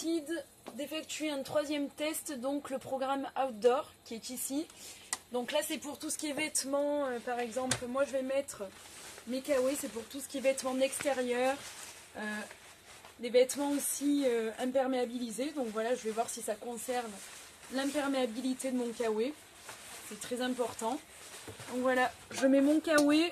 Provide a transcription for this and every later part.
décide d'effectuer un troisième test, donc le programme Outdoor qui est ici. Donc là c'est pour tout ce qui est vêtements, par exemple moi je vais mettre mes kawaii, c'est pour tout ce qui est vêtements d'extérieur, des vêtements aussi imperméabilisés. Donc voilà, je vais voir si ça concerne l'imperméabilité de mon kawaii, c'est très important. Donc voilà, je mets mon kawaii,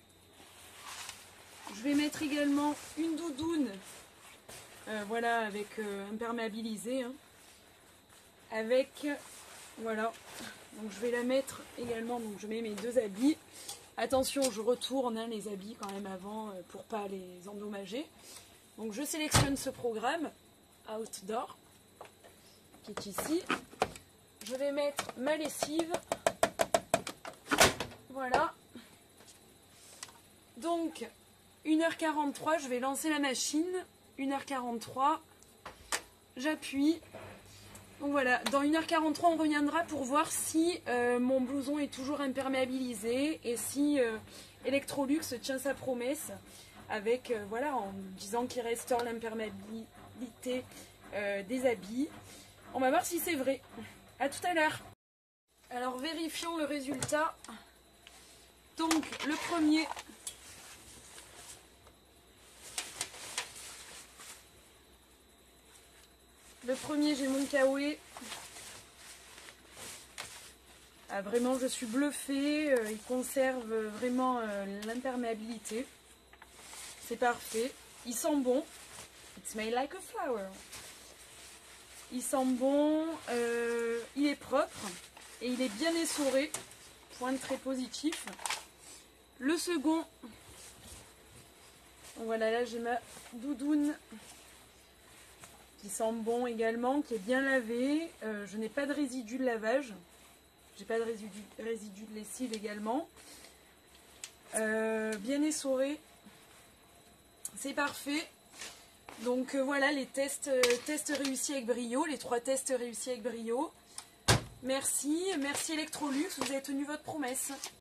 je vais mettre également une doudoune, voilà, avec imperméabilisé, hein, avec, voilà, donc je vais la mettre également, donc je mets mes deux habits. Attention, je retourne hein, les habits quand même avant pour pas les endommager. Donc je sélectionne ce programme Outdoor qui est ici. Je vais mettre ma lessive. Voilà. Donc 1h43, je vais lancer la machine. 1h43, j'appuie. Donc voilà, dans 1h43, on reviendra pour voir si mon blouson est toujours imperméabilisé et si Electrolux tient sa promesse avec, voilà, en disant qu'il restaure l'imperméabilité des habits. On va voir si c'est vrai. À tout à l'heure. Alors vérifions le résultat. Donc le premier. J'ai mon kawaii. Ah, vraiment, je suis bluffée. Il conserve vraiment l'imperméabilité. C'est parfait. Il sent bon. It smells like a flower. Il sent bon. Il est propre. Et il est bien essoré. Point très positif. Le second. Voilà, là j'ai ma doudoune. Qui sent bon également, qui est bien lavé. Je n'ai pas de résidus de lavage. J'ai pas de résidus de lessive également. Bien essoré. C'est parfait. Donc voilà les tests réussis avec brio. Les 3 tests réussis avec brio. Merci Electrolux, vous avez tenu votre promesse.